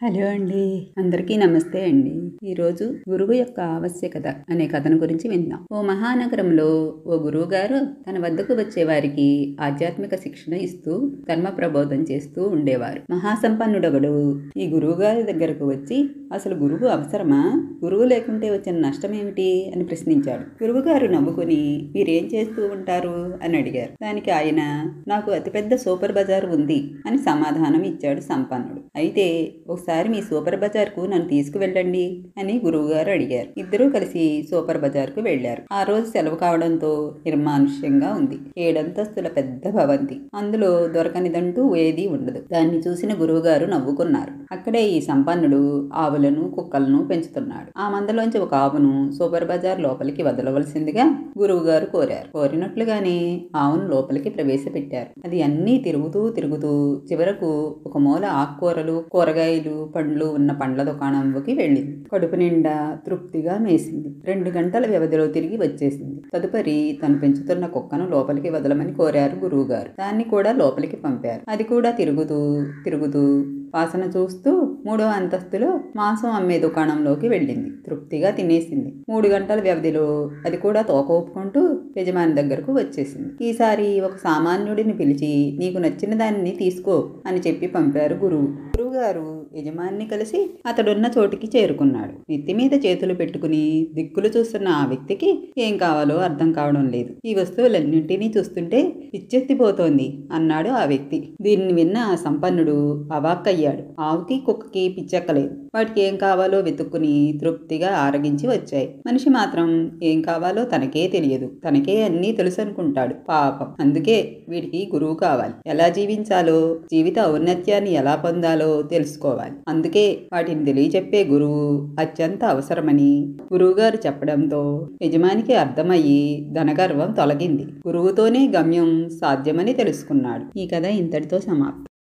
Hello అండి, అందరికీ నమస్తే అండి. ఈరోజు గురువు యొక్క ఆవశ్యకత అనే కథను గురించి విందాం. ఓ మహానగరంలో ఓ గురువు గారు తన వద్దకు వచ్చే వారికి ఆధ్యాత్మిక శిక్షణ ఇస్తూ ధర్మ ప్రబోధం చేస్తూ ఉండేవారు. మహాసంపన్నుడొకడు ఈ గురువు గారి దగ్గరకు వచ్చి, అసలు గురువు అవసరమా, గురువు లేకుంటే వచ్చిన నష్టం ఏమిటి అని ప్రశ్నించాడు. గురువు గారు నవ్వుకుని, మీరేం చేస్తూ ఉంటారు అని అడిగారు. దానికి ఆయన, నాకు అతిపెద్ద సూపర్ బజార్ ఉంది అని సమాధానం ఇచ్చాడు సంపన్నుడు. అయితే ఒకసారి మీ సూపర్ బజార్కు నన్ను తీసుకువెళ్ళండి అని గురువుగారు అడిగారు. ఇద్దరూ కలిసి సూపర్ బజార్కు వెళ్లారు. ఆ రోజు సెలవు కావడంతో నిర్మానుష్యంగా ఉంది. 7 అంతస్తుల పెద్ద భవంతి. అందులో దొరకనిదంటూ ఏదీ ఉండదు. దాన్ని చూసిన గురువుగారు నవ్వుకున్నారు. అక్కడే ఈ సంపన్నుడు ఆవులను కుక్కలను పెంచుతున్నాడు. ఆ మందలోంచి ఒక ఆవును సూపర్ బజార్ లోపలికి వదలవలసిందిగా గురువుగారు కోరారు. కోరినట్లుగానే ఆవును లోపలికి ప్రవేశపెట్టారు. అది అన్నీ తిరుగుతూ చివరకు ఒక మూల ఆకుకూరలు, కూరగాయలు, పండ్లు ఉన్న పండ్ల దుకాణంలోకి వెళ్ళింది. కడుపు నిండా తృప్తిగా మేసింది. 2 గంటల వ్యవధిలో తిరిగి వచ్చేసింది. తదుపరి తను పెంచుతున్న కుక్కను లోపలికి వదలమని కోరారు గురువుగారు. దాన్ని కూడా లోపలికి పంపారు. అది కూడా తిరుగుతూ వాసన చూస్తూ 3వ అంతస్తులో మాంసం అమ్మే దుకాణంలోకి వెళ్ళింది. తృప్తిగా తినేసింది. 3 గంటల వ్యవధిలో అది కూడా తోక ఊపుకుంటూ యజమాని దగ్గరకు వచ్చేసింది. ఈసారి ఒక సామాన్యుడిని పిలిచి, నీకు నచ్చిన దానిని తీసుకో అని చెప్పి పంపారు గురువుగారు యజమానిని కలిసి అతడున్న చోటికి చేరుకున్నాడు. నెత్తి మీద చేతులు పెట్టుకుని దిక్కులు చూస్తున్న ఆ వ్యక్తికి ఏం కావాలో అర్థం కావడం లేదు. ఈ వస్తువులన్నింటినీ చూస్తుంటే పిచ్చెత్తిపోతోంది అన్నాడు ఆ వ్యక్తి. దీన్ని విన్న ఆ సంపన్నుడు అవాక్కయ్యాడు. ఆవుకి కుక్కకి పిచ్చెక్కలేదు. వాటికి ఏం కావాలో వెతుక్కుని తృప్తిగా ఆరగించి వచ్చాయి. మనిషి మాత్రం ఏం కావాలో తనకే తెలియదు. తనకే అన్నీ తెలుసు అనుకుంటాడు. పాపం. అందుకే వీడికి గురువు కావాలి. ఎలా జీవించాలో, జీవిత ఔన్నత్యాన్ని ఎలా పొందాలో తెలుసుకోవాలి. అందుకే వాటిని తెలియచెప్పే గురువు అత్యంత అవసరమని గురువుగారు చెప్పడంతో యజమానికి అర్థమయ్యి ధనగర్వం తొలగింది. గురువుతోనే గమ్యం సాధ్యమని తెలుసుకున్నాడు. ఈ కథ ఇంతటితో సమాప్తం.